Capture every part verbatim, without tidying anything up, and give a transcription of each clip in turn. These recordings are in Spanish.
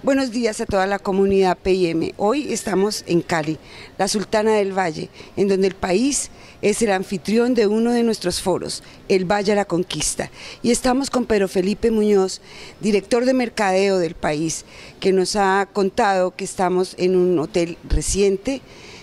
Buenos días a toda la comunidad P I M. Hoy estamos en Cali, la Sultana del Valle, en donde el país es el anfitrión de uno de nuestros foros, el Valle a la Conquista. Y estamos con Pedro Felipe Muñoz, director de mercadeo del país, que nos ha contado que estamos en un hotel reciente,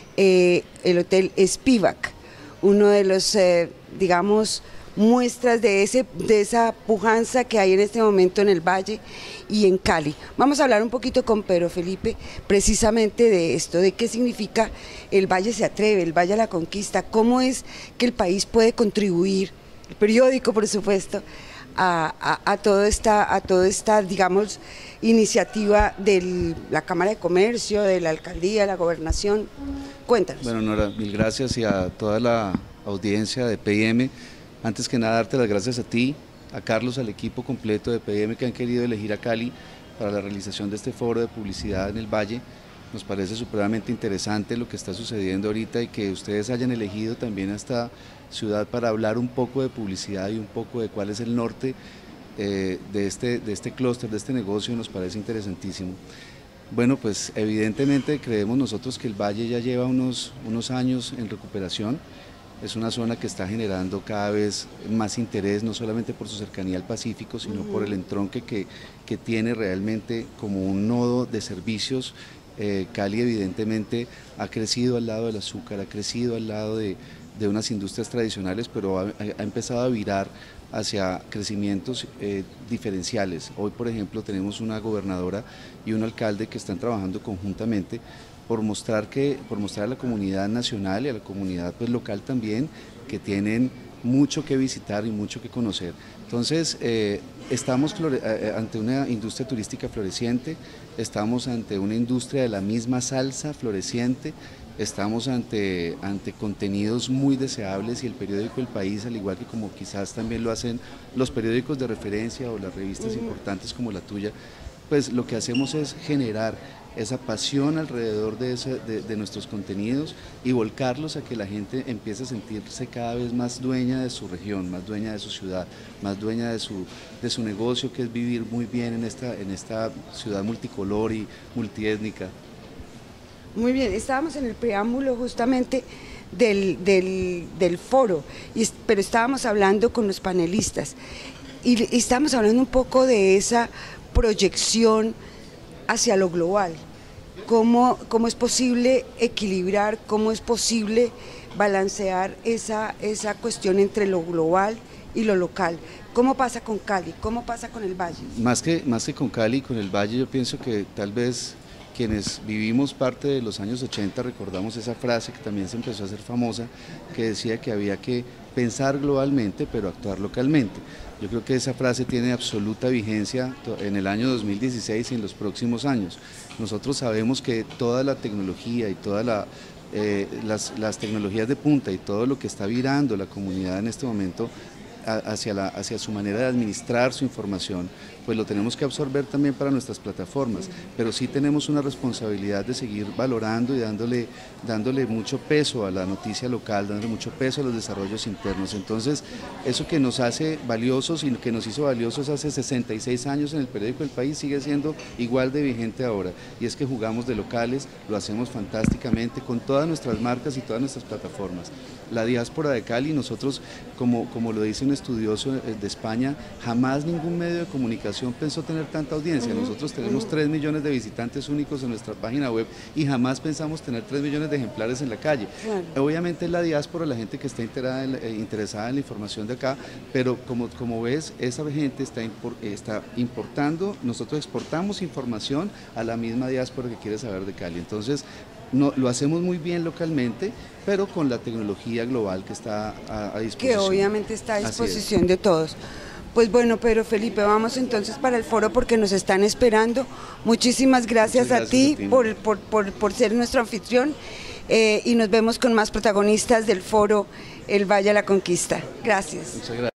eh, el Hotel Spivak, uno de los, eh, digamos, muestras de, ese, de esa pujanza que hay en este momento en el Valle y en Cali. Vamos a hablar un poquito con Pedro Felipe precisamente de esto, de qué significa el Valle se atreve, el Valle a la Conquista, cómo es que el país puede contribuir, el periódico por supuesto, a, a, a, toda esta, a toda esta, digamos, iniciativa de la Cámara de Comercio, de la Alcaldía, de la Gobernación. Cuéntanos. Bueno, Nora, mil gracias y a toda la audiencia de P I M. Antes que nada, darte las gracias a ti, a Carlos, al equipo completo de P I M que han querido elegir a Cali para la realización de este foro de publicidad en el Valle. Nos parece supremamente interesante lo que está sucediendo ahorita y que ustedes hayan elegido también a esta ciudad para hablar un poco de publicidad y un poco de cuál es el norte eh, de este, de este clúster, de este negocio, nos parece interesantísimo. Bueno, pues evidentemente creemos nosotros que el Valle ya lleva unos, unos años en recuperación. Es una zona que está generando cada vez más interés, no solamente por su cercanía al Pacífico, sino por el entronque que, que tiene realmente como un nodo de servicios. Eh, Cali evidentemente ha crecido al lado del azúcar, ha crecido al lado de, de unas industrias tradicionales, pero ha, ha empezado a virar hacia crecimientos eh, diferenciales. Hoy, por ejemplo, tenemos una gobernadora y un alcalde que están trabajando conjuntamente por mostrar, que, por mostrar a la comunidad nacional y a la comunidad pues, local también que tienen mucho que visitar y mucho que conocer. Entonces, eh, estamos eh, ante una industria turística floreciente, estamos ante una industria de la misma salsa floreciente, estamos ante, ante contenidos muy deseables y el periódico El País, al igual que como quizás también lo hacen los periódicos de referencia o las revistas uh-huh. importantes como la tuya, pues lo que hacemos es generar esa pasión alrededor de, ese, de, de nuestros contenidos y volcarlos a que la gente empiece a sentirse cada vez más dueña de su región, más dueña de su ciudad, más dueña de su, de su negocio, que es vivir muy bien en esta, en esta ciudad multicolor y multiétnica. Muy bien, estábamos en el preámbulo justamente del, del, del foro, y, pero estábamos hablando con los panelistas y, y estábamos hablando un poco de esa proyección hacia lo global, cómo, cómo es posible equilibrar, cómo es posible balancear esa, esa cuestión entre lo global y lo local. ¿Cómo pasa con Cali? ¿Cómo pasa con el Valle? Más que, más que con Cali y con el Valle, yo pienso que tal vez quienes vivimos parte de los años ochenta recordamos esa frase que también se empezó a hacer famosa, que decía que había que pensar globalmente pero actuar localmente. Yo creo que esa frase tiene absoluta vigencia en el año dos mil dieciséis y en los próximos años. Nosotros sabemos que toda la tecnología y todas la, eh, las, las tecnologías de punta y todo lo que está virando la comunidad en este momento hacia, la, hacia su manera de administrar su información, pues lo tenemos que absorber también para nuestras plataformas, pero sí tenemos una responsabilidad de seguir valorando y dándole, dándole mucho peso a la noticia local, dándole mucho peso a los desarrollos internos. Entonces, eso que nos hace valiosos y que nos hizo valiosos hace sesenta y seis años en el periódico El País sigue siendo igual de vigente ahora, y es que jugamos de locales, lo hacemos fantásticamente con todas nuestras marcas y todas nuestras plataformas. La diáspora de Cali, nosotros, como, como lo dice un estudioso de España, jamás ningún medio de comunicación pensó tener tanta audiencia. Nosotros tenemos tres millones de visitantes únicos en nuestra página web y jamás pensamos tener tres millones de ejemplares en la calle. Claro. Obviamente es la diáspora, la gente que está interesada en la, eh, interesada en la información de acá, pero como, como ves, esa gente está, impor, está importando, nosotros exportamos información a la misma diáspora que quiere saber de Cali. Entonces, no, lo hacemos muy bien localmente, pero con la tecnología global que está a, a disposición. Que obviamente está a disposición de todos. Pues bueno, Pedro Felipe, vamos entonces para el foro porque nos están esperando. Muchísimas gracias, gracias a ti, a ti. Por, por, por, por ser nuestro anfitrión eh, y nos vemos con más protagonistas del foro El Valle a la Conquista. Gracias. Muchas gracias.